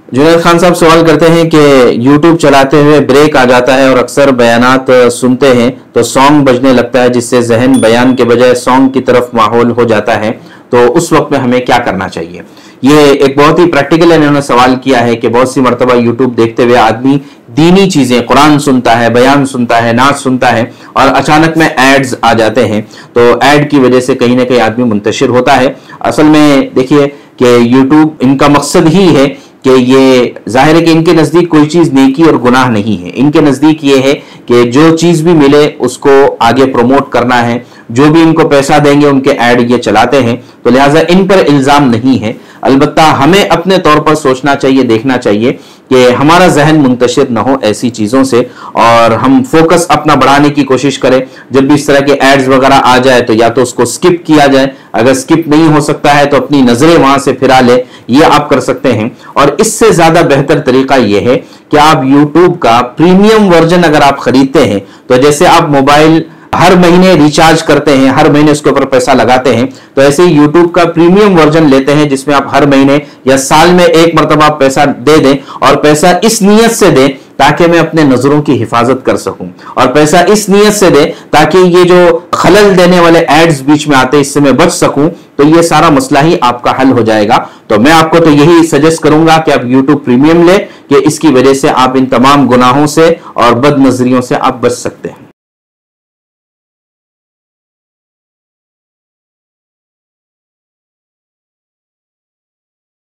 जुनैद खान साहब सवाल करते हैं कि YouTube चलाते हुए ब्रेक आ जाता है और अक्सर बयानात सुनते हैं तो सॉन्ग बजने लगता है, जिससे जहन बयान के बजाय सॉन्ग की तरफ माहौल हो जाता है, तो उस वक्त में हमें क्या करना चाहिए। ये एक बहुत ही प्रैक्टिकल इन्होंने सवाल किया है कि बहुत सी मरतबा YouTube देखते हुए आदमी दीनी चीजें, कुरान सुनता है, बयान सुनता है, नाच सुनता है और अचानक में एड्स आ जाते हैं, तो एड की वजह से कहीं ना कहीं आदमी मुंतशिर होता है। असल में देखिए कि YouTube इनका मकसद ही है कि ये जाहिर है कि इनके नजदीक कोई चीज नेकी और गुनाह नहीं है। इनके नजदीक ये है कि जो चीज भी मिले उसको आगे प्रमोट करना है, जो भी इनको पैसा देंगे उनके ऐड ये चलाते हैं, तो लिहाजा इन पर इल्जाम नहीं है। अलबत्ता हमें अपने तौर पर सोचना चाहिए, देखना चाहिए कि हमारा जहन मुंतशिर न हो ऐसी चीजों से और हम फोकस अपना बढ़ाने की कोशिश करें। जब भी इस तरह के एड्स वगैरह आ जाए तो या तो उसको स्किप किया जाए, अगर स्किप नहीं हो सकता है तो अपनी नजरें वहां से फिरा ले, ये आप कर सकते हैं। और इससे ज्यादा बेहतर तरीका यह है कि आप YouTube का प्रीमियम वर्जन अगर आप खरीदते हैं, तो जैसे आप मोबाइल हर महीने रिचार्ज करते हैं, हर महीने उसके ऊपर पैसा लगाते हैं, तो ऐसे ही YouTube का प्रीमियम वर्जन लेते हैं जिसमें आप हर महीने या साल में एक मरतबा पैसा दे दें और पैसा इस नीयत से दें ताकि मैं अपने नजरों की हिफाजत कर सकूं, और पैसा इस नीयत से दे ताकि ये जो खलल देने वाले एड्स बीच में आते हैं इससे मैं बच सकूं, तो ये सारा मसला ही आपका हल हो जाएगा। तो मैं आपको तो यही सजेस्ट करूंगा कि आप YouTube प्रीमियम ले कि इसकी वजह से आप इन तमाम गुनाहों से और बद नजरियों से आप बच सकते हैं।